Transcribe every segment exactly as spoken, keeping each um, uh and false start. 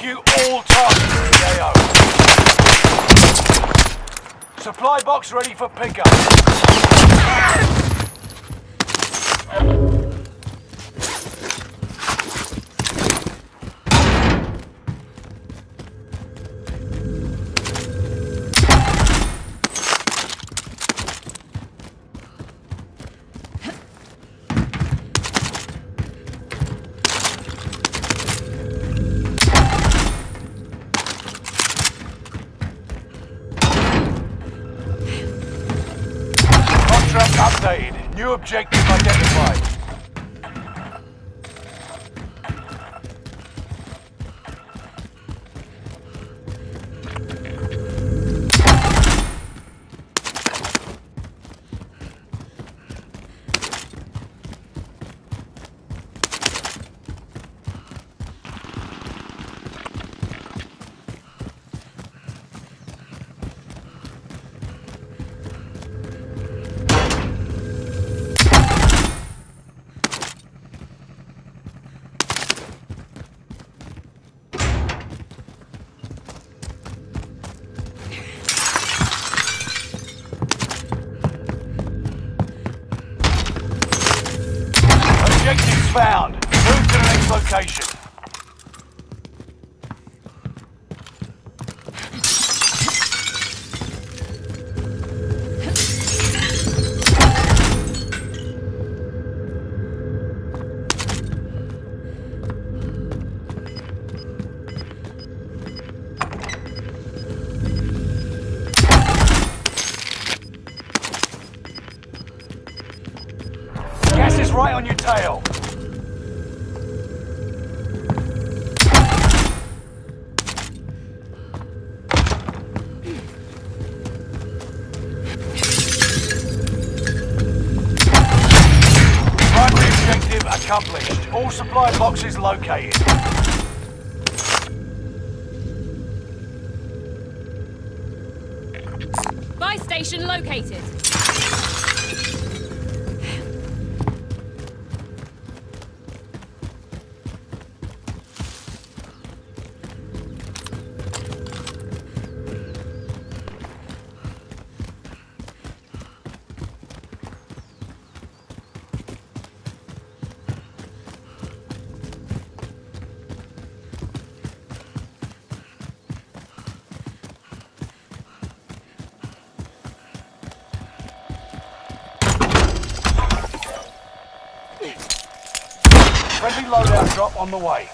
Execute all targets in the A O. Supply box ready for pickup. Contract updated. New objective identified. Objectives found. Move to the next location. Gas is right on your tail. Primary objective accomplished. All supply boxes located. Buy station located. Friendly loadout drop on the way.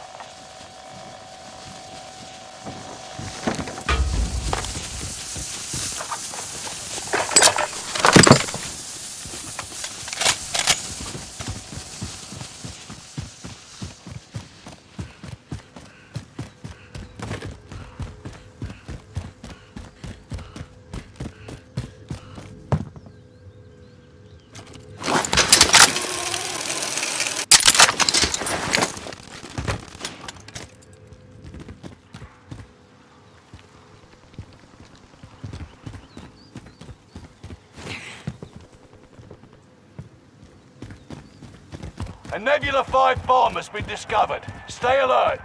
A Nebula five bomb has been discovered. Stay alert.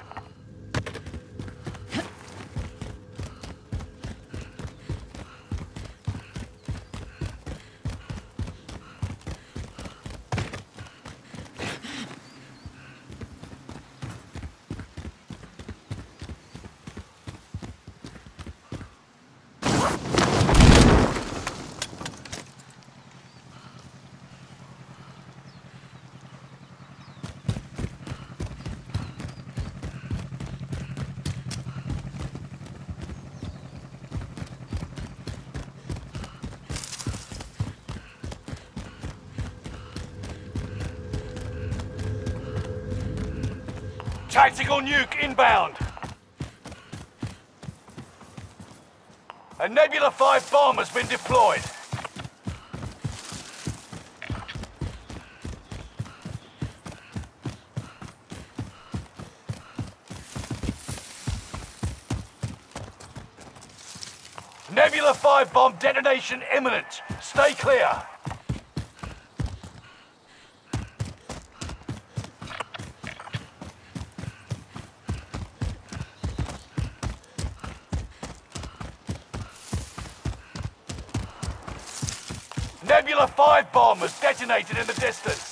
Tactical nuke inbound. A Nebula five bomb has been deployed. Nebula five bomb detonation imminent. Stay clear. Nebula five bomb has detonated in the distance.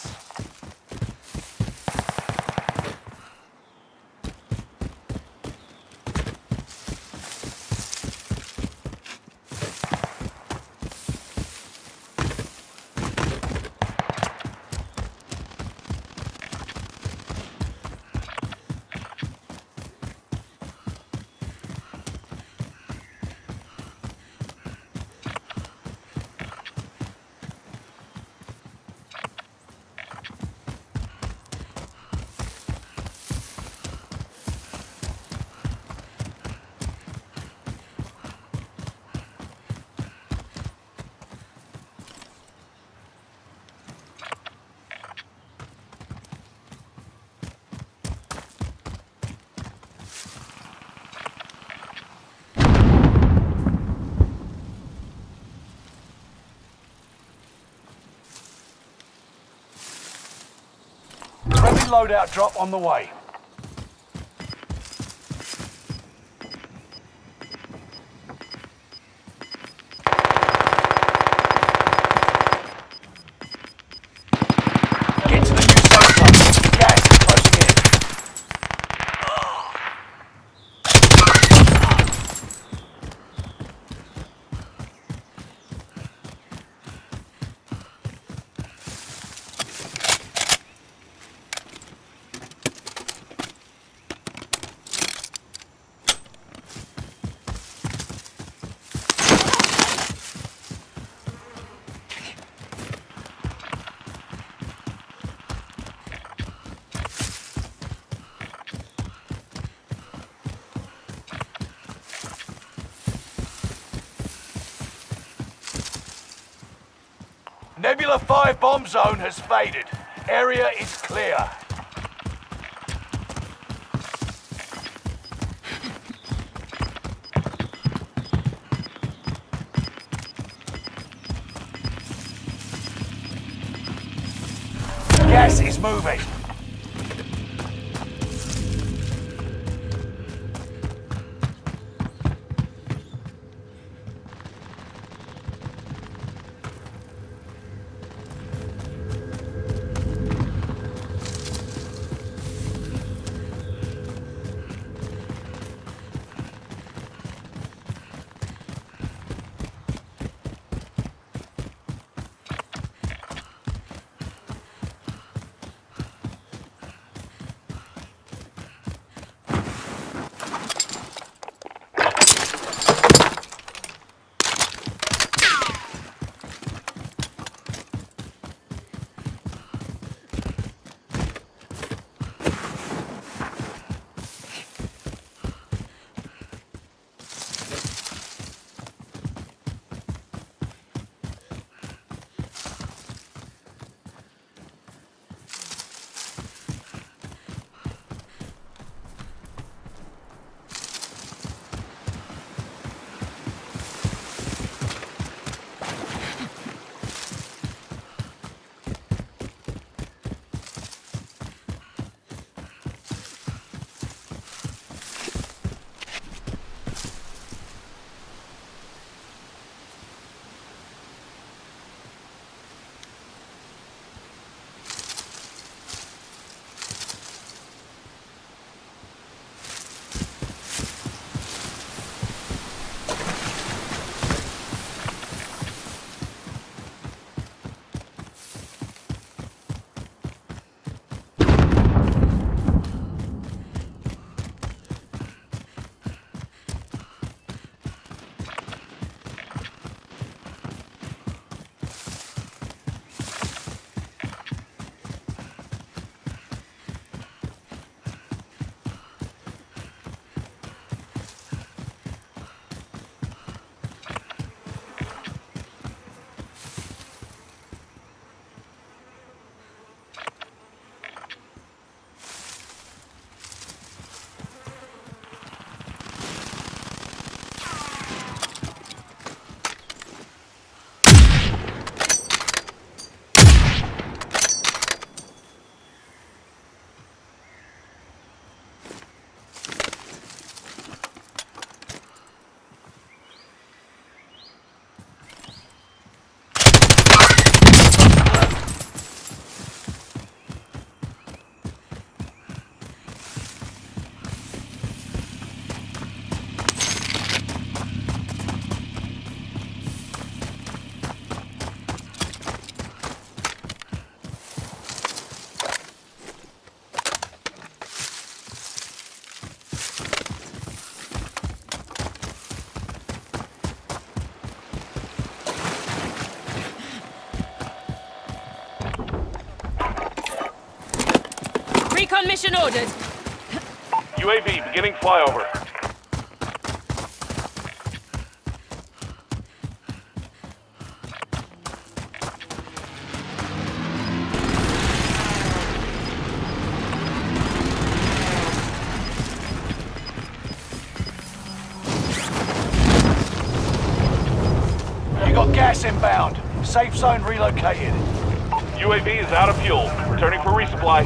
Friendly loadout drop on the way. Get to the new safe zone. Gas is closing in. Nebula five bomb zone has faded. Area is clear. Gas is moving. Recon mission ordered. U A V beginning flyover. You got gas inbound. Safe zone relocated. U A V is out of fuel. Returning for resupply.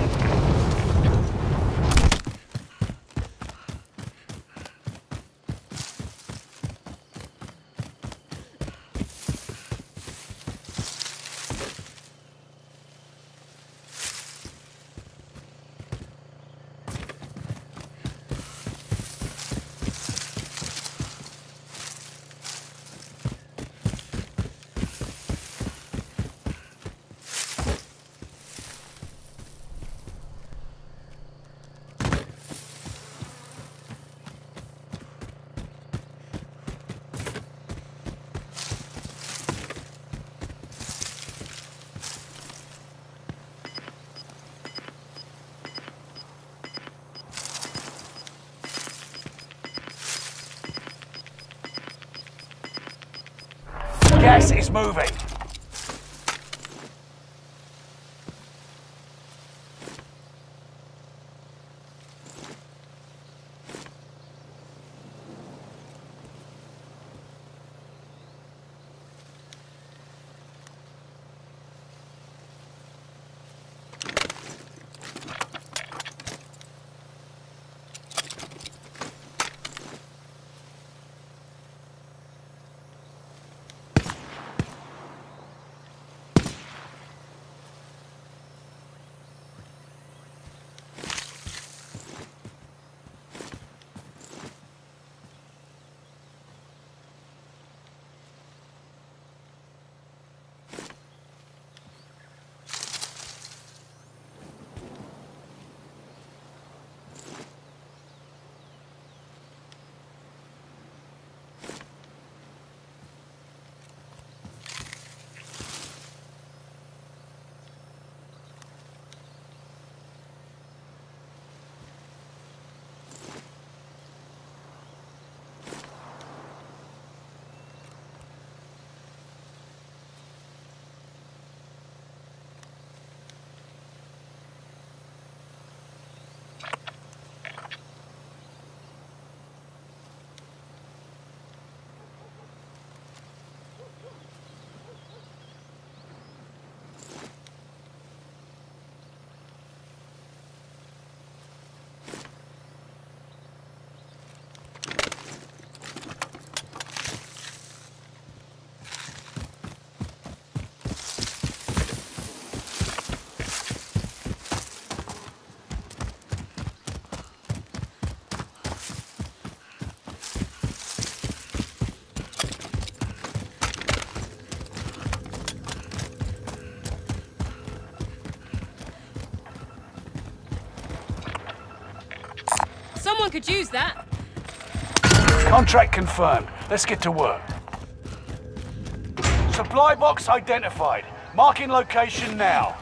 Gas is moving. Someone could use that. Contract confirmed. Let's get to work. Supply box identified. Marking location now.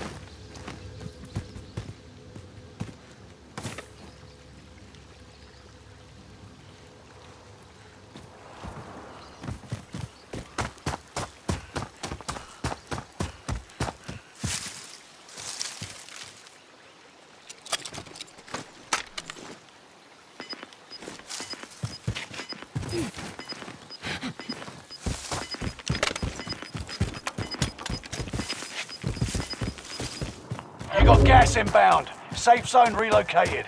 You got gas inbound. Safe zone relocated.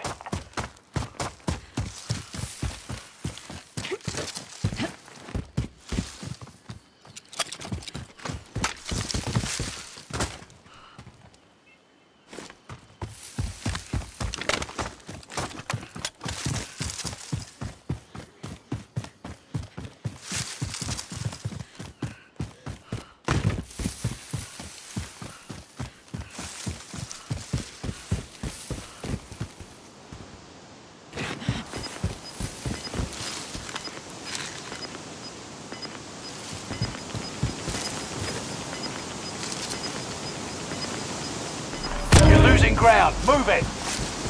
You're losing ground. Move it.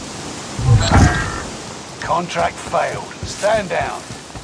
Contract failed. Stand down.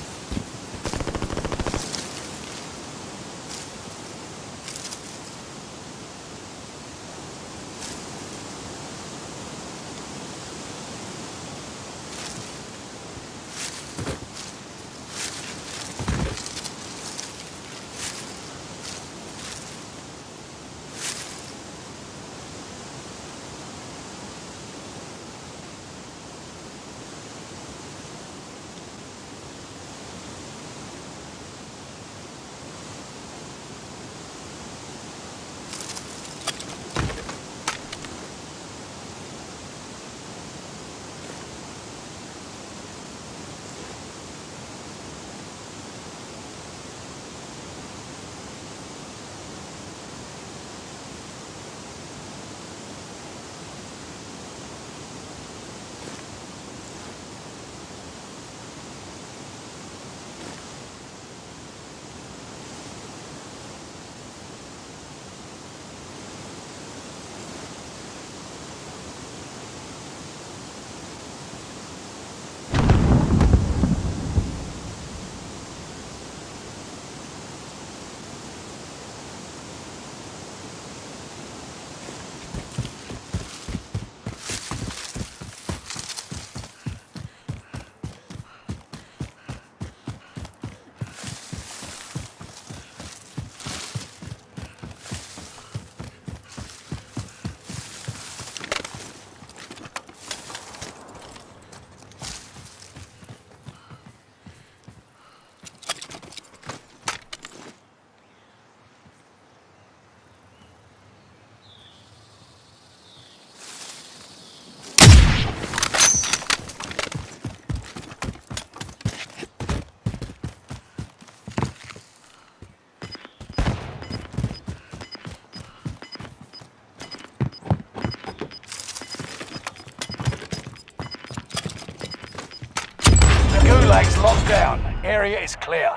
Gulag's locked down. Area is clear.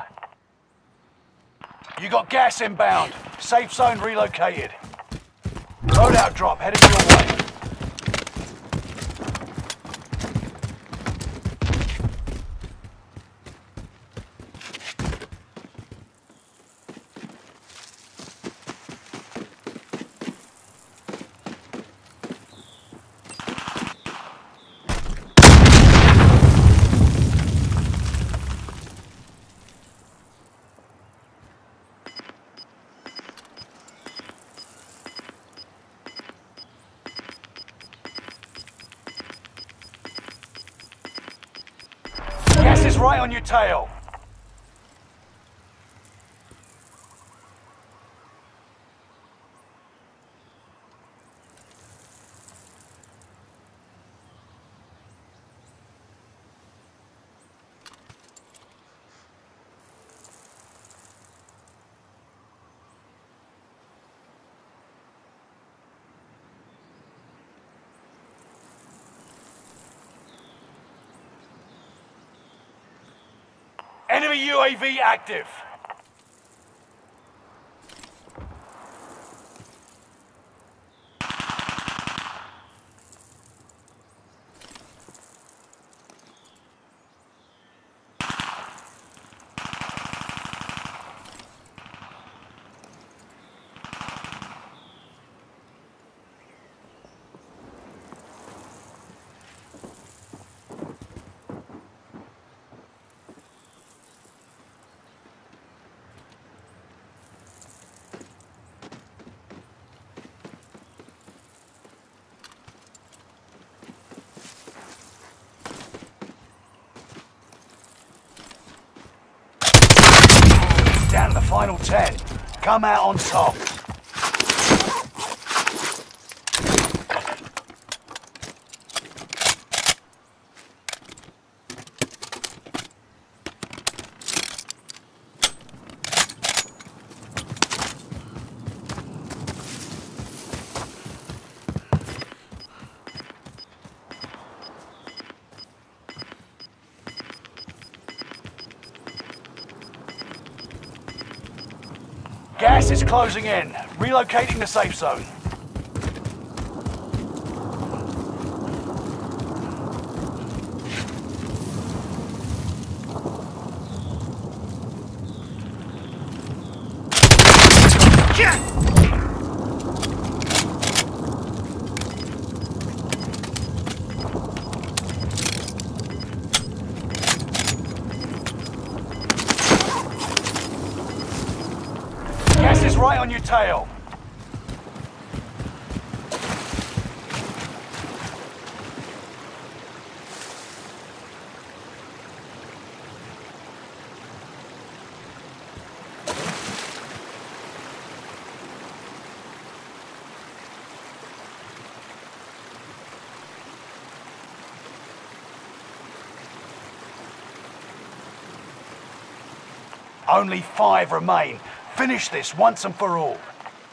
You got gas inbound. Safe zone relocated. Loadout drop headed your way. Gas is right on your tail. Enemy U A V active. Down to the final ten. Come out on top. Gas is closing in. Relocating the safe zone. right on your tail. Only five remain. Finish this once and for all.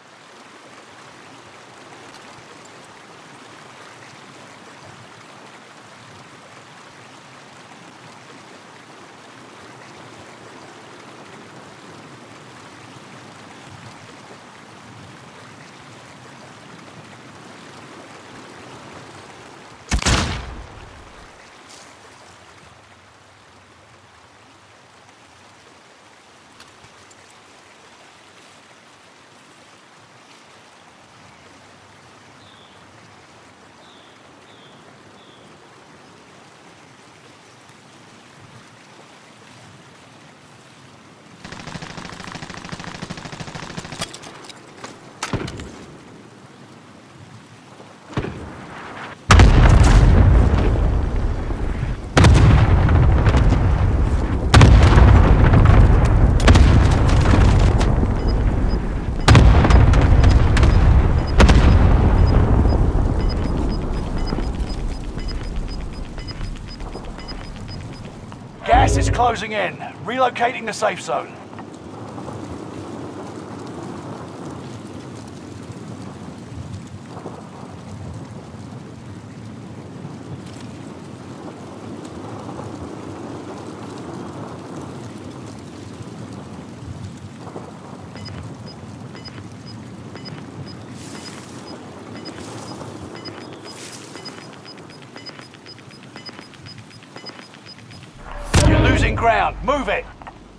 Gas is closing in. Relocating the safe zone. Losing ground. Move it.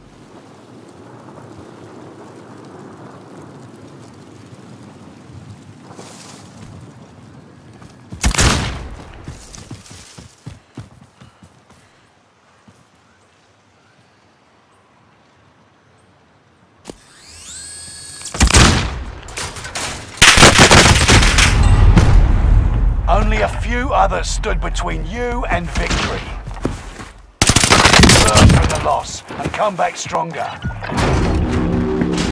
Only a few others stood between you and victory. Learn from the loss and come back stronger.